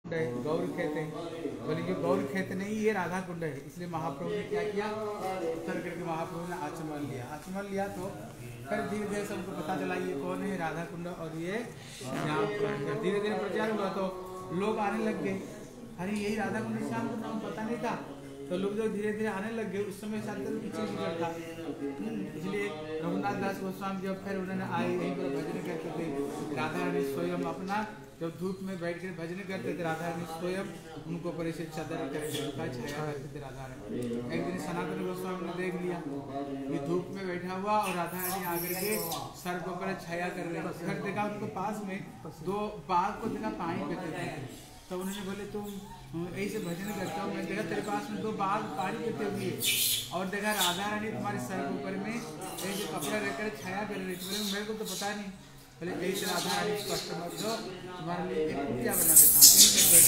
गौर खेत है, बोले जो गौर खेत नहीं ये राधा कुंड है। इसलिए महाप्रभु ने क्या किया, उत्तर करके महाप्रभु ने आचमन लिया तो फिर धीरे धीरे सबको पता चला ये कौन है, राधा कुंड और ये श्याम कुंड। धीरे धीरे प्रचार हुआ तो लोग आने लग गए, अरे यही राधा कुंड श्याम कुंड हम पता नहीं था। तो लोग जब धीरे धीरे आने लग गए उस समय शायद किसी बिगड़ था। इसलिए रघुनाथ दास गोस्वामी जब फिर उन्होंने आए यहीं पर भजन करते थे, राधा रानी स्वयं अपना जब धूप में बैठ कर भजन करते थे, राधा रानी स्वयं उनको ऊपर से चादर करके छाया करते थे राधा रानी। एक दिन सनातन गोस्वामी ने देख लिया ये धूप में बैठा हुआ और राधा रानी आकर के सर के ऊपर छाया कर रहे हैं। फिर देखा उनको पास में दो बाघ को देखा पानी पीते थे, तो उन्होंने बोले तुम ऐसे भजन करता हूँ, मैं देखा तेरे पास में दो बाघ पानी पीते हुए और देखा राधा रानी तुम्हारे सर के ऊपर में ऐसे कपड़ा रखकर छाया कर रही थी। मेरे को तो पता नहीं, बोले ऐसे राधा रानी स्पष्ट मत दो, तुम्हारे लिए एक कुटिया बना देता हूँ।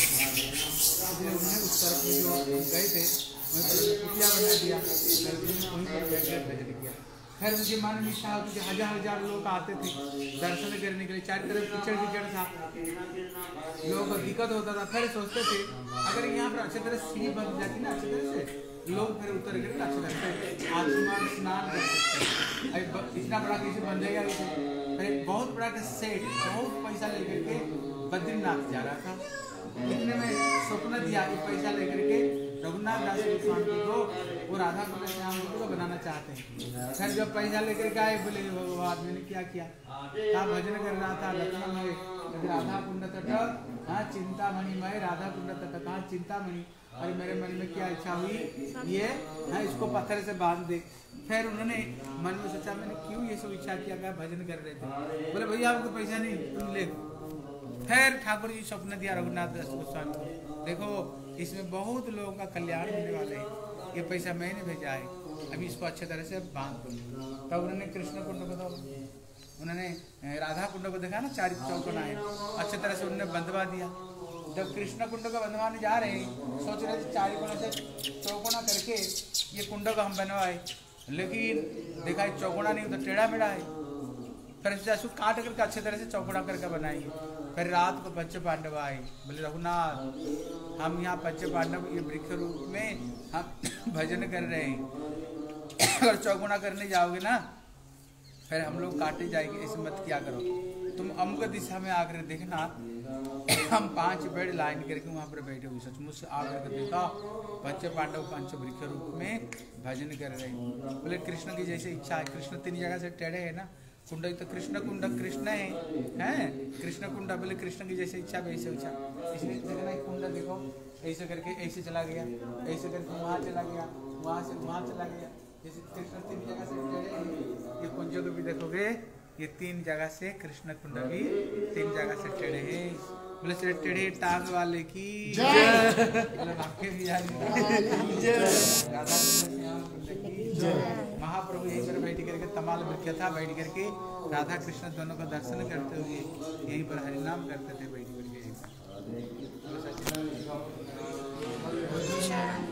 इसलिए उन्होंने उस तरफ में जो गए थे कुटिया बना दिया, वहीं पर बैठकर भजन किया। फिर उनकी मन में इच्छा होती थी, हजार हजार लोग आते थे दर्शन करने के लिए, चारों तरफ कीचड़ था, लोगों को दिक्कत होता था। फिर सोचते थे अगर यहाँ पर अच्छी तरह सीढ़ी बन जाती ना, अच्छी तरह से लोग फिर उतर कर अच्छी तरह से आसमान स्नान कर सकते। इतना बड़ा कैसे बन जाएगा, फिर बहुत बड़ा का सेट बहुत पैसा लेकर के बद्रीनाथ जा रहा था। इतने में स्वप्न दिया कि पैसा लेकर के रघुनाथ दास गोस्वामी को वो राधा कुंड श्याम कुंड को बनाना चाहते हैं। फिर जब पैसा लेकर के आए, बोले वो आदमी ने क्या किया, कहा भजन कर रहा था लक्ष्मण राधा कुंड तट, हाँ चिंतामणि मैं राधा कुंड तट, कहाँ चिंतामणि। और मेरे मन में क्या इच्छा हुई, ये हाँ इसको पत्थर से बांध दे। फिर उन्होंने मन में सोचा मैंने क्यों ये सब इच्छा किया, क्या भजन कर रहे थे। बोले भैया आपको पैसा नहीं, तुम ले। फिर ठाकुर जी स्वप्न दिया रघुनाथ दास गोस्वामी को, देखो इसमें बहुत लोगों का कल्याण होने वाले है, ये पैसा मैंने भेजा है, अभी इसको अच्छे तरह से बांध दो। तब उन्होंने कृष्ण कुंड को, उन्होंने राधा कुंड को देखा ना, चार चौकोना है, अच्छे तरह से उन्होंने बंधवा दिया। जब कृष्ण कुंड को बंधवाने जा रहे हैं, सोच रहे थे चार कोना से चौकोना करके ये कुंड को हम बनवाए, लेकिन देखा चौकोना नहीं तो टेढ़ा मेढ़ा है। फिर उसको काट करके अच्छे तरह से चौकोना करके बनाएंगे। फिर रात को पंच पांडव आए, बोले रघुनाथ हम यहाँ पंच पांडव ये वृक्ष रूप में हम भजन कर रहे हैं, अगर चौगुना करने जाओगे ना फिर हम लोग काटे जाएंगे, ऐसे मत किया करो। तुम अमुक दिशा में आकर देखना, हम 5 बेड लाइन करके वहाँ पर बैठे हुए सचमुच से आकर देखा पंच पांडव पंच वृक्ष रूप में भजन कर रहे हैं। बोले कृष्ण की जैसे इच्छा है, कृष्ण 3 जगह से टेढ़े है ना, कुंड तो कृष्ण कुंड कृष्ण है कृष्ण कुंड, बोले कृष्ण की जैसे इच्छा वैसे इच्छा। इसलिए देखना कुंड देखो ऐसे करके ऐसे चला गया, ऐसे करके वहाँ चला गया, वहाँ से वहाँ चला गया, जैसे कृष्ण 3 जगह से टेढ़े। ये कुंज को भी देखोगे ये 3 जगह से कृष्ण कुंड भी 3 जगह से टेढ़े है। बोले टेढ़े टांग वाले की महाप्रभु यहीं पर बैठ करके तमाल वृक्ष था, बैठ करके राधा कृष्ण दोनों का दर्शन करते हुए यहीं पर हरिनाम करते थे बैठ करके।